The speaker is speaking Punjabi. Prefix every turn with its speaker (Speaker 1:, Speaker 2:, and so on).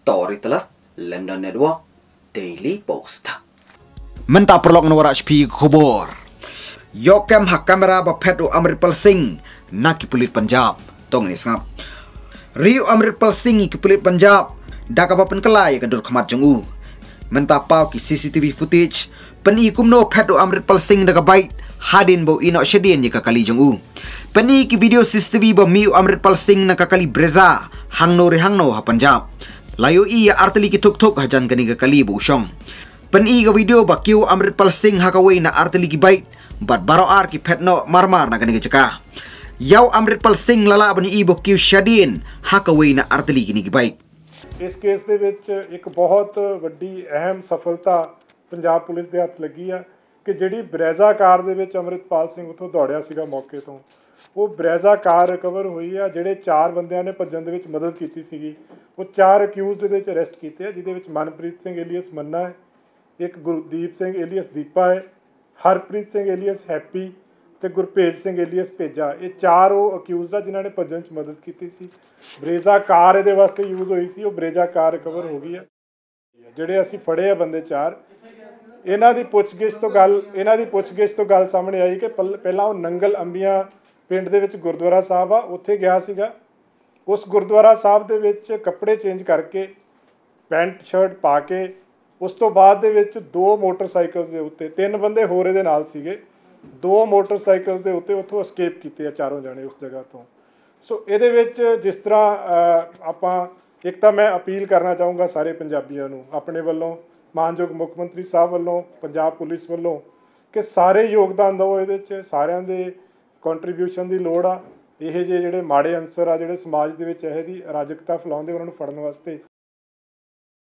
Speaker 1: Story telah London Network Daily Post.
Speaker 2: Mentah perlok nomor HP khobor. Yokem hak kamera bapet u Amritpal Singh nak Pulit Punjab. Tong ni sangap. Riu Amritpal Singh ki Pulit Punjab dak apa penkelai kandur khamat jongu. Mentah pau ki CCTV footage peni kumno pet u Amritpal Singh dak bait hadin bo ino shedin ni kakali jongu. Peni ki video CCTV ba mi u Amritpal Singh nak kakali breza hangno ha Punjab. Layu iya arteli ki tuk hajan kani kakali bo usong. Peni ga video ba kiu Amritpal Singh hakawai na arteli ki bait bat baro ar ki petno marmar na kani chaka. Yau Amritpal Singh lala bani ibo kiu shadin hakawai na arteli ki ni ki bait.
Speaker 3: इस केस ਦੇ ਵਿੱਚ ਇੱਕ ਬਹੁਤ ਵੱਡੀ ਅਹਿਮ ਸਫਲਤਾ ਪੰਜਾਬ ਪੁਲਿਸ ਦੇ ਹੱਥ ਲੱਗੀ ਆ ਕਿ ਜਿਹੜੀ ਬਰੇਜ਼ਾ ਕਾਰ ਦੇ ਵਿੱਚ ਅੰਮ੍ਰਿਤਪਾਲ ਸਿੰਘ ਉੱਥੋਂ ਦੌੜਿਆ ਸੀਗਾ ਮੌਕੇ ਤੋਂ ਉਹ ਬਰੇਜ਼ਾ ਕਾਰ ਰਿਕਵਰ ਹੋਈ ਆ। ਜਿਹੜੇ 4 ਬੰਦਿਆਂ ਨੇ ਭੱਜਣ ਦੇ ਵਿੱਚ ਮਦਦ ਕੀਤੀ ਸੀਗੀ ਉਹ 4 ਅਕਿਊਜ਼ਡ ਦੇ ਵਿੱਚ ਅਰੈਸਟ ਕੀਤੇ ਆ, ਜਿਹਦੇ ਵਿੱਚ ਮਨਪ੍ਰੀਤ ਸਿੰਘ ਏਲੀਅਸ ਮੰਨਾ ਹੈ, ਇੱਕ ਗੁਰਦੀਪ ਸਿੰਘ ਏਲੀਅਸ ਦੀਪਾ ਹੈ, ਹਰਪ੍ਰੀਤ ਸਿੰਘ ਏਲੀਅਸ ਹੈਪੀ ਤੇ ਗੁਰਪੇਜ ਸਿੰਘ ਏਲੀਅਸ ਭੇਜਾ। ਇਹ 4 ਉਹ ਅਕਿਊਜ਼ਡ ਆ ਜਿਨ੍ਹਾਂ ਨੇ ਭੱਜਣ 'ਚ ਮਦਦ ਕੀਤੀ ਸੀ। ਬਰੇਜ਼ਾ ਕਾਰ ਇਹਦੇ ਵਾਸਤੇ ਯੂਜ਼ ਹੋਈ ਸੀ, ਉਹ ਬਰੇਜ਼ਾ ਕਾਰ ਰਿਕਵਰ ਹੋ ਗਈ ਆ। ਜਿਹੜੇ ਅਸੀਂ ਫੜੇ ਆ ਬੰਦੇ 4 ਇਹਨਾਂ ਦੀ ਪੁੱਛਗਿੱਛ ਤੋਂ ਗੱਲ ਸਾਹਮਣੇ ਆਈ ਕਿ ਪਹਿਲਾਂ ਉਹ ਨੰਗਲ ਅੰਬੀਆਂ ਪਿੰਡ ਦੇ ਵਿੱਚ ਗੁਰਦੁਆਰਾ ਸਾਹਿਬ ਆ ਉੱਥੇ ਗਿਆ ਸੀਗਾ। ਉਸ ਗੁਰਦੁਆਰਾ ਸਾਹਿਬ ਦੇ ਵਿੱਚ ਕੱਪੜੇ ਚੇਂਜ ਕਰਕੇ ਪੈਂਟ ਸ਼ਰਟ ਪਾ ਕੇ ਉਸ ਤੋਂ ਬਾਅਦ ਦੇ ਵਿੱਚ 2 ਮੋਟਰਸਾਈਕਲਸ ਦੇ ਉੱਤੇ 3 ਬੰਦੇ ਹੋਰ ਇਹਦੇ ਨਾਲ ਸੀਗੇ, 2 ਮੋਟਰਸਾਈਕਲਸ ਦੇ ਉੱਤੇ ਉੱਥੋਂ escape ਕੀਤੇ ਆ 4 ਜਣੇ ਉਸ ਜਗ੍ਹਾ ਤੋਂ। ਸੋ ਇਹਦੇ ਵਿੱਚ ਜਿਸ ਤਰ੍ਹਾਂ ਆਪਾਂ ਇੱਕ ਤਾਂ ਮੈਂ ਅਪੀਲ ਕਰਨਾ ਚਾਹੂੰਗਾ ਸਾਰੇ ਪੰਜਾਬੀਆਂ ਨੂੰ ਆਪਣੇ ਵੱਲੋਂ, ਮਾਨਯੋਗ ਮੁੱਖ ਮੰਤਰੀ ਸਾਹਿਬ ਵੱਲੋਂ, ਪੰਜਾਬ ਪੁਲਿਸ ਵੱਲੋਂ ਕਿ ਸਾਰੇ ਯੋਗਦਾਨ ਦਿਓ ਇਹਦੇ 'ਚ, ਸਾਰਿਆਂ ਦੇ ਕੰਟਰੀਬਿਊਸ਼ਨ ਦੀ ਲੋੜ ਆ। ਇਹ ਜਿਹੜੇ ਮਾੜੇ ਅਨਸਰ ਆ ਜਿਹੜੇ ਸਮਾਜ ਦੇ ਵਿੱਚ ਇਹੋ ਜਿਹੀ ਅਰਾਜਕਤਾ ਫੈਲਾਉਂਦੇ ਉਹਨਾਂ ਨੂੰ ਫੜਨ ਵਾਸਤੇ